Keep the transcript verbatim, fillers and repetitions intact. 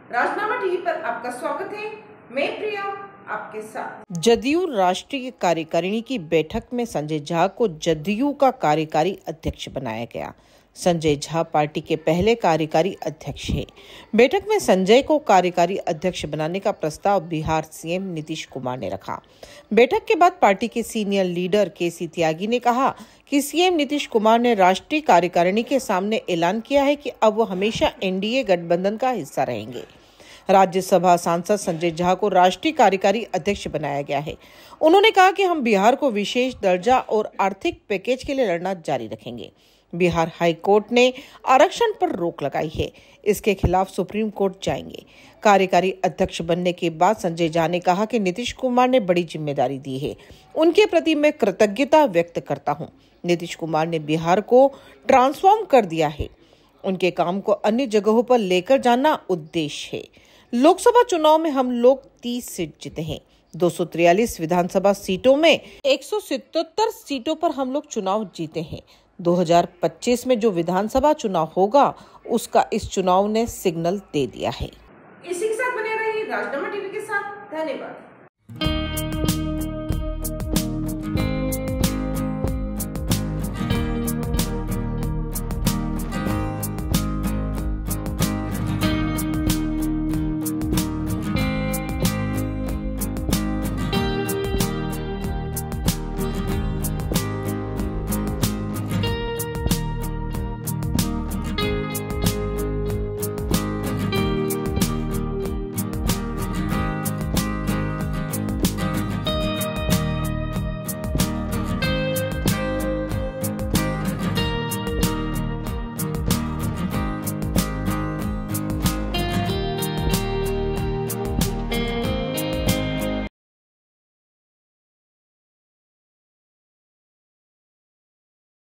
राजनामा TV पर आपका स्वागत है। मैं प्रिया आपके साथ। जदयू राष्ट्रीय कार्यकारिणी की बैठक में संजय झा को जदयू का कार्यकारी अध्यक्ष बनाया गया। संजय झा पार्टी के पहले कार्यकारी अध्यक्ष हैं। बैठक में संजय को कार्यकारी अध्यक्ष बनाने का प्रस्ताव बिहार सीएम नीतीश कुमार ने रखा। बैठक के बाद पार्टी के सीनियर लीडर केसी त्यागी ने कहा कि सीएम नीतीश कुमार ने राष्ट्रीय कार्यकारिणी के सामने ऐलान किया है कि अब वो हमेशा एनडीए गठबंधन का हिस्सा रहेंगे। राज्यसभा सांसद संजय झा को राष्ट्रीय कार्यकारी अध्यक्ष बनाया गया है। उन्होंने कहा कि हम बिहार को विशेष दर्जा और आर्थिक पैकेज के लिए लड़ना जारी रखेंगे। बिहार हाई कोर्ट ने आरक्षण पर रोक लगाई है, इसके खिलाफ सुप्रीम कोर्ट जाएंगे। कार्यकारी अध्यक्ष बनने के बाद संजय झा ने कहा कि नीतीश कुमार ने बड़ी जिम्मेदारी दी है, उनके प्रति मैं कृतज्ञता व्यक्त करता हूं। नीतीश कुमार ने बिहार को ट्रांसफॉर्म कर दिया है, उनके काम को अन्य जगहों पर लेकर जाना उद्देश्य है। लोकसभा चुनाव में हम लोग तीस सीट जीते हैं। दो सौ तिरालीस विधानसभा सीटों में एक सौ सतहत्तर सीटों पर हम लोग चुनाव जीते हैं। दो हज़ार पच्चीस में जो विधानसभा चुनाव होगा उसका इस चुनाव ने सिग्नल दे दिया है। इसी के साथ बने रहिए राजनामा टीवी के साथ। धन्यवाद।